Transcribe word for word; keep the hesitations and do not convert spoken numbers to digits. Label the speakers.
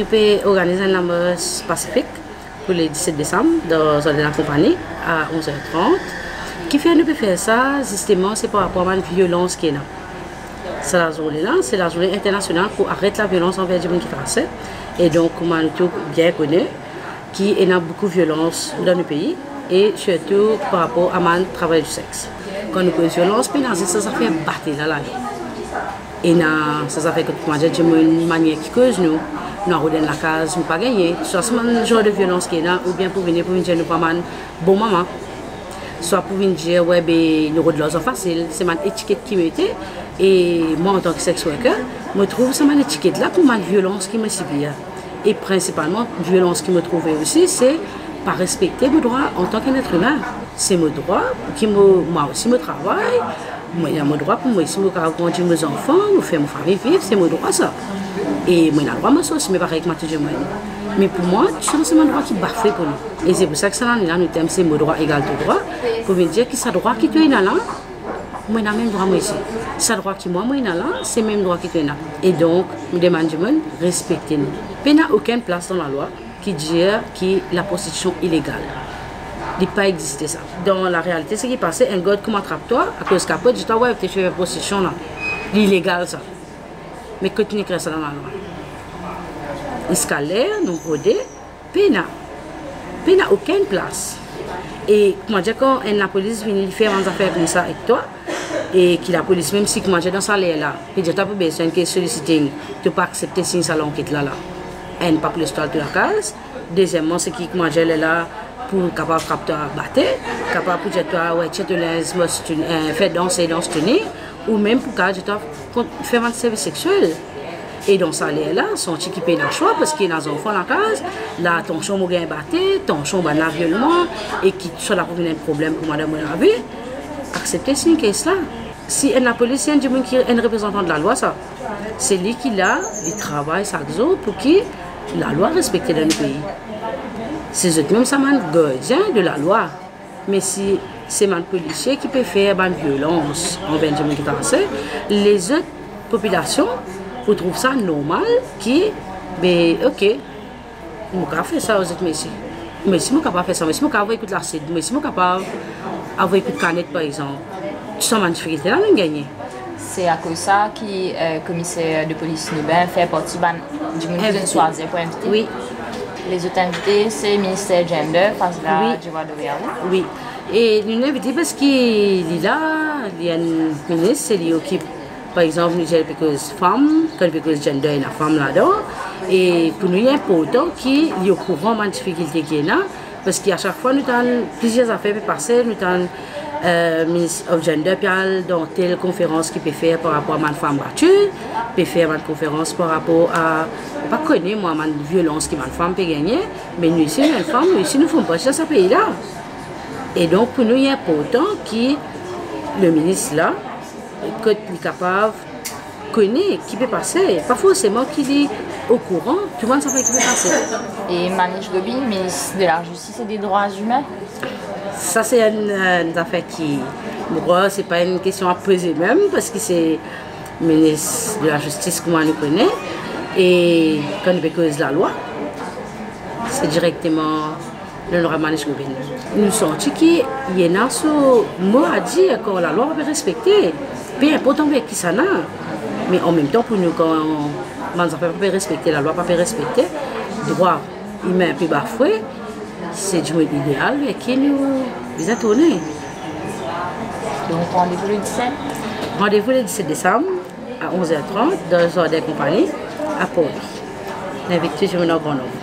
Speaker 1: nous pouvons organiser une marche pacifique pour le dix-sept décembre dans la compagnie à onze heures trente. Qui fait nous peut faire ça, justement, c'est par rapport à la violence qui est là. C'est la journée là, c'est la journée internationale pour arrêter la violence envers les gens qui passent. Et donc, comme nous bien connaît, qu'il y a beaucoup de violence dans le pays et surtout par rapport à le travail du sexe. Quand nous avons violence, ça, ça fait battre là, là. Et ça, ça fait que moi, j'ai une manière qui cause nous. Nous avons la case, nous pas gagner. Soit c'est un genre de violence qui est là, ou bien pour venir pour dire nous pas mal bon maman. Soit pour venir dire ouais ben nous avons de l'argent facile, c'est ma étiquette qui m'était. Et moi en tant que sex worker, je trouve que c'est ma étiquette là pour ma violence qui me subit. Et principalement, la violence qui me trouvait aussi, c'est pas respecter mes droits en tant qu'être humain. C'est mes droits qui me, moi aussi me travaille. Moi, il y a mon droit pour moi aussi, je grandir mes enfants, je fais mon famille vivre, c'est mon droit ça. Et moi, j'ai le droit de me saucer, mais pareil que moi, toujours. Mais pour moi, c'est mon droit qui bafoué pour nous. Et c'est pour ça que ça, là, nous thème, c'est mon droit égal tout droit. Pour me dire que c'est le droit qui est là, moi, j'ai le même droit moi ici. C'est le droit qui moi, moi, là, c'est le même droit qui est là. Et donc, nous demandons de respecter nous. Il n'y a aucune place dans la loi qui dit que la prostitution est illégale. Il n'a pas existé ça. Dans la réalité, ce qui est passé, un gars comme attrape-toi, à cause qu'après, dis-toi, ouais, tu fais la prostitution là. C'est illégal ça. Mais que tu n'écris ça dans la loi. Il scalaire, nous rodé, puis il n'y a aucune place. Et comment dire, quand la police vient faire des affaires comme ça avec toi, et que la police, même si comment dire, dans ça là, puis tu n'as pas besoin de solliciter, tu ne peux pas accepter si ça l'enquête là. là. Elle n'a pas plus l'histoire de la case. Deuxièmement, c'est qui comment dire, là, pour capable de frapper à battre, capable de dire toi ouais tu te laisses faire danser dans ce tenir ou même pour que tu faire un service sexuel et dans ça là sont équipés d'un choix parce qu'il y a des enfants dans la case là ton chambre est battu ton chambre a un violement et qui soit là pour un problème pour madame la vie accepter c'est une caisse là si la police est un représentant de la loi ça c'est lui qui là il travaille chaque jour pour que la loi respecte dans le pays. C'est même ça man gardien de la loi. Mais si c'est un policier qui peut faire une violence envers les gens qui dansent, les autres populations vous trouvent ça normal qui ben ok, on peut faire ça aux autres messieurs. Mais si on peut pas faire ça, mais si on peut avoir écouté l'acide, mais si on peut pas avoir écouté canette par exemple, tu sens une difficulté là on gagne.
Speaker 2: C'est à cause de ça que le commissaire de police Nubin fait partie du ministère de choisir pour inviter.
Speaker 1: Oui.
Speaker 2: Les autres invités, c'est le ministère Gender, face à
Speaker 1: oui.
Speaker 2: du roi de Réal.
Speaker 1: Oui. Et nous invité parce qu'il est là, il y a un ministre qui occupe, par exemple, nous avons quelques femmes, quelques gender et la femme là-dedans. Et pour nous, il est important qu'il y ait au courant de la difficulté qu'il y a là, parce qu'à chaque fois, nous avons plusieurs affaires qui passent, nous avons Euh, ministre of Gender dans telle conférence qui peut faire par rapport à ma femme battue, peut faire une conférence par rapport à pas connaître moi ma violence que ma femme peut gagner, mais nous ici une femme, nous ici nous faisons pas dans ce pays là. Et donc pour nous il est important que le ministre là que est capable connaître qui peut passer, pas forcément qu'il est au courant, tout le monde sait qui peut passer.
Speaker 2: Et Manish Gobi, ministre de la Justice et des Droits Humains.
Speaker 1: Ça, c'est une, une affaire qui, moi, c'est pas une question à poser même, parce que c'est le ministre de la Justice, comme on le connaît, et quand on cause la loi, c'est directement l'honorable Manish Gobin. Nous sentons qu'il y a un mot à dire que la loi va respecter, peu importe avec qui ça n'a, mais en même temps, pour nous, quand on ne peut pas respecter la loi, pas respecter, le droit humain peut bafouer. C'est du mode idéal et qui nous les a tournés.
Speaker 2: Donc rendez-vous le dix-sept
Speaker 1: Rendez-vous le dix-sept décembre à onze heures trente dans le jardin compagnie à Pau. L'invité, je me nomme Grenoble.